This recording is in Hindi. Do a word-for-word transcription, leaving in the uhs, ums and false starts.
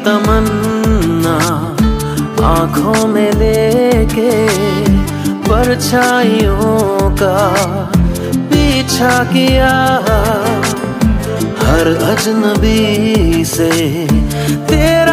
तमन्ना आंखों में लेके परछाइयों का पीछा किया। हर अजनबी से तेरा